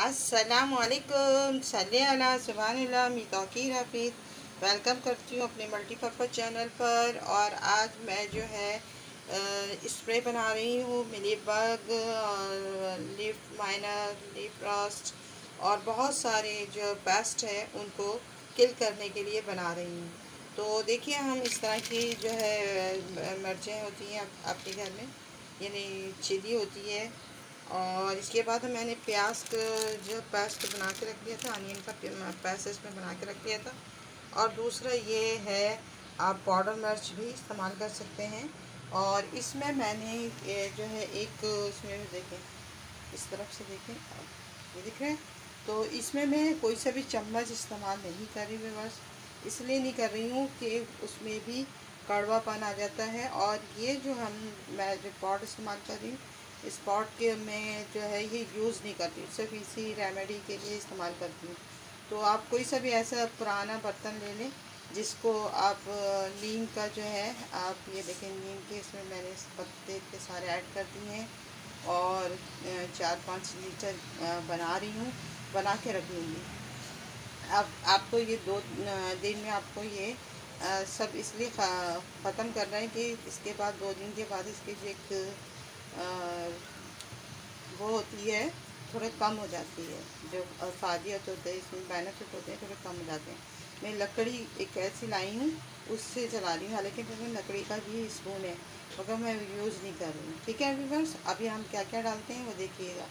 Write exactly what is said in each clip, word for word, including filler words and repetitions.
अस्सलामुअलैकुम सल्ले अला सुभानिल्लाह मी तौकीर हफीज़ वेलकम करती हूँ अपने मल्टीपर्पज़ चैनल पर। और आज मैं जो है स्प्रे बना रही हूँ मिलीबग और लीफ माइनर, लीफ रस्ट और बहुत सारे जो पेस्ट है उनको किल करने के लिए बना रही हूँ। तो देखिए, हम इस तरह की जो है मिर्चें होती हैं आपके घर में, यानी चिली होती है। और इसके बाद मैंने प्याज का जो पेस्ट बना के रख दिया था, अनियन का पेस्ट इसमें बना के रख दिया था। और दूसरा ये है, आप पाउडर मिर्च भी इस्तेमाल कर सकते हैं। और इसमें मैंने जो है एक, इसमें भी देखें, इस तरफ से देखें, ये दिख रहे हैं। तो इसमें मैं कोई सा भी चम्मच इस्तेमाल नहीं कर रही हूँ, बस इसलिए नहीं कर रही हूँ कि उसमें भी कड़वापन आ जाता है। और ये जो हम मैं जो पॉट इस्तेमाल कर रही हूँ, इस पॉट के मैं जो है ये यूज़ नहीं करती, सिर्फ इसी रेमेडी के लिए इस्तेमाल करती हूँ। तो आप कोई सा भी ऐसा पुराना बर्तन ले लें जिसको आप नीम का जो है, आप ये देखें नीम के इसमें मैंने इस पत्ते इतने सारे ऐड कर दिए हैं। और चार पाँच लीटर बना रही हूँ, बना के रख लूँगी। अब आपको ये दो दिन में आपको ये आ, सब इसलिए ख़त्म कर रहे हैं कि इसके बाद दो दिन के बाद इसकी जो एक आ, वो होती है, थोड़े कम हो जाती है, जो अफादियत होते हैं इसमें बेनिफिट होते हैं थोड़े कम हो जाते हैं। मैं लकड़ी एक ऐसी लाई हूँ, उससे चला रही हूँ, हालांकि मेरे लकड़ी का भी स्पून है मगर मैं यूज़ नहीं कर रही हूँ। ठीक है व्यूअर्स, अभी हम क्या क्या डालते हैं वो देखिएगा।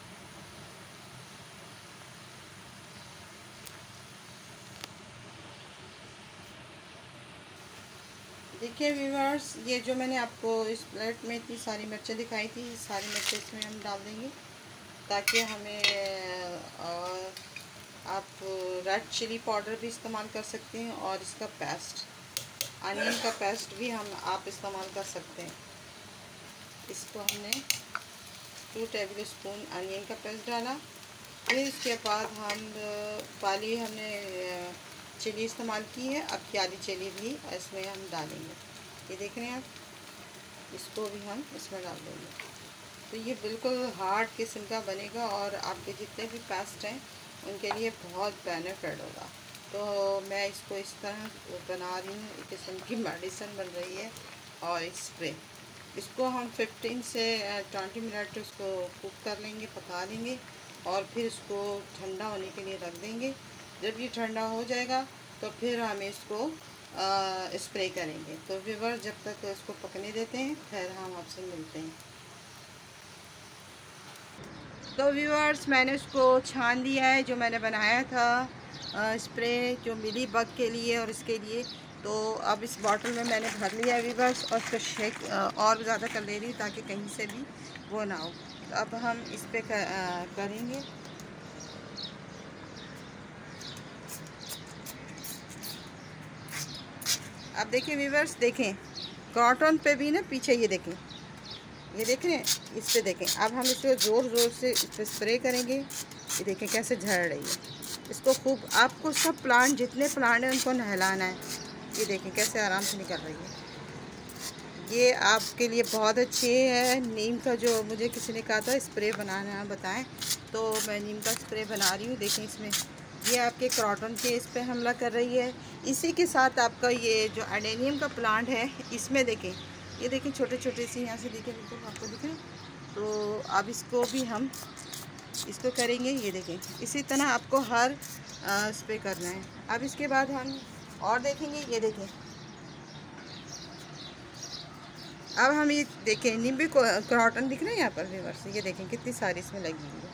देखिए व्यूअर्स, ये जो मैंने आपको इस प्लेट में इतनी सारी मिर्चें दिखाई थी, सारी मिर्चें इसमें हम डाल देंगे ताकि हमें, और आप रेड चिली पाउडर भी इस्तेमाल कर सकते हैं और इसका पेस्ट, अनियन का पेस्ट भी हम आप इस्तेमाल कर सकते हैं। इसको हमने टू टेबल स्पून अनियन का पेस्ट डाला। फिर इसके बाद हम वाली हमने चिली इस्तेमाल की है, अब काली चिली भी इसमें हम डालेंगे। ये देख रहे हैं आप, इसको भी हम इसमें डाल देंगे। तो ये बिल्कुल हार्ड किस्म का बनेगा और आपके जितने भी पेस्ट हैं उनके लिए बहुत बेनिफिट होगा। तो मैं इसको इस तरह बना रही हूँ, एक किस्म की मेडिसिन बन रही है। और स्प्रे, इसको हम फिफ्टीन से ट्वेंटी मिनट उसको कुक कर लेंगे, पका लेंगे और फिर इसको ठंडा होने के लिए रख देंगे। जब ये ठंडा हो जाएगा तो फिर हम इसको स्प्रे करेंगे। तो व्यूअर्स, जब तक इसको पकने देते हैं फिर हम आपसे मिलते हैं। तो व्यूअर्स, मैंने उसको छान लिया है, जो मैंने बनाया था आ, स्प्रे जो मिली बग के लिए और इसके लिए। तो अब इस बॉटल में मैंने भर लिया है व्यूअर्स, और उसको शेक और ज़्यादा कर ले रही हूँ ताकि कहीं से भी वो ना हो। तो अब हम इस पर कर, करेंगे। अब देखिए व्यूअर्स, देखें कॉटन पे भी ना पीछे, ये देखें, ये देख रहे हैं, इस पे देखें। अब हम इसको ज़ोर ज़ोर से इस पर स्प्रे करेंगे। ये देखें कैसे झड़ रही है। इसको खूब, आपको सब प्लांट, जितने प्लांट हैं उनको नहलाना है। ये देखें कैसे आराम से निकल रही है। ये आपके लिए बहुत अच्छी है। नीम का जो मुझे किसी ने कहा था स्प्रे बनाना बताएं, तो मैं नीम का स्प्रे बना रही हूँ। देखें इसमें ये आपके क्रॉटन के इस पे हमला कर रही है। इसी के साथ आपका ये जो एडेनियम का प्लांट है, इसमें देखें, ये देखें छोटे छोटे से यहाँ से देखें, बिल्कुल आपको दिख रहे हैं। तो अब इसको भी हम इसको करेंगे। ये देखें, इसी तरह आपको हर इस पे करना है। अब इसके बाद हम और देखेंगे। ये देखें, अब हम ये देखें नींबू क्रॉटन दिख रहे हैं यहाँ पर व्यूअर्स, ये देखें कितनी सारी इसमें लगी हुई है।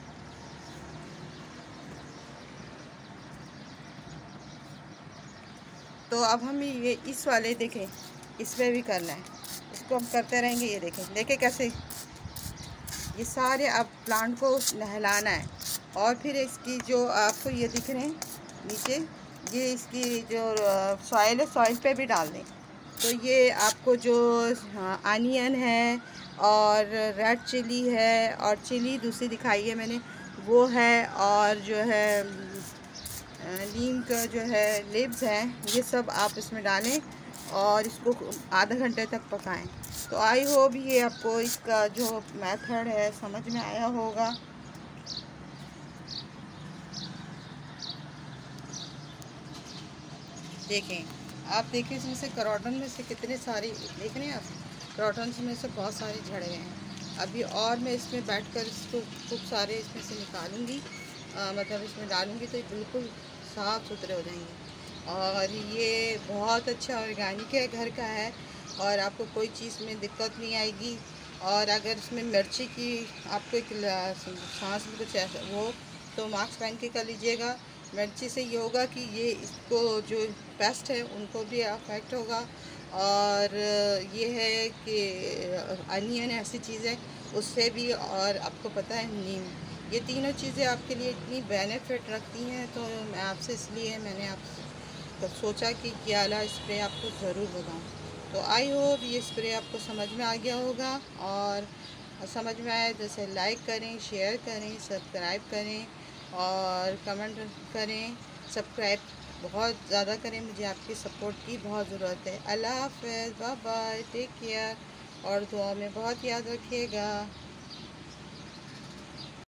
तो अब हम ये इस वाले देखें, इसमें भी करना है, इसको हम करते रहेंगे। ये देखें, देखें कैसे ये सारे अब प्लांट को नहलाना है। और फिर इसकी जो आपको ये दिख रहे हैं नीचे, ये इसकी जो सॉइल है, सॉइल पे भी डाल दें। तो ये आपको जो अनियन है और रेड चिली है और चिली दूसरी दिखाई है मैंने, वो है, और जो है नीम का जो है लिव्स हैं, ये सब आप इसमें डालें और इसको आधा घंटे तक पकाएं। तो आई होप ये आपको इसका जो मेथड है समझ में आया होगा। देखें, आप देखिए इसमें से करोटन में से कितने सारे देख रहे हैं आप, करोटन में से बहुत सारे झड़े हुए हैं। अभी और मैं इसमें बैठकर इसको खूब सारे इसमें से निकालूंगी, मतलब इसमें डालूंगी तो ये बिल्कुल साफ़ सुथरे हो जाएंगे। और ये बहुत अच्छा ऑर्गेनिक है, घर का है, और आपको कोई चीज़ में दिक्कत नहीं आएगी। और अगर इसमें मिर्ची की आपको एक सांस में कुछ ऐसा वो तो मास्क पहन के कर लीजिएगा। मिर्ची से ये होगा कि ये इसको जो पेस्ट है उनको भी अफेक्ट होगा। और ये है कि अनियन ऐसी चीज़ है उससे भी, और आपको पता है नीम, ये तीनों चीज़ें आपके लिए इतनी बेनिफिट रखती हैं। तो मैं आपसे इसलिए मैंने आप सोचा कि ये वाला स्प्रे आपको ज़रूर बताऊँ। तो आई होप ये स्प्रे आपको समझ में आ गया होगा, और समझ में आए तो इसे लाइक करें, शेयर करें, सब्सक्राइब करें और कमेंट करें। सब्सक्राइब बहुत ज़्यादा करें, मुझे आपकी सपोर्ट की बहुत ज़रूरत है। अल्लाह हाफ़िज़, बाय बाय, टेक केयर, और दुआ में बहुत याद रखिएगा।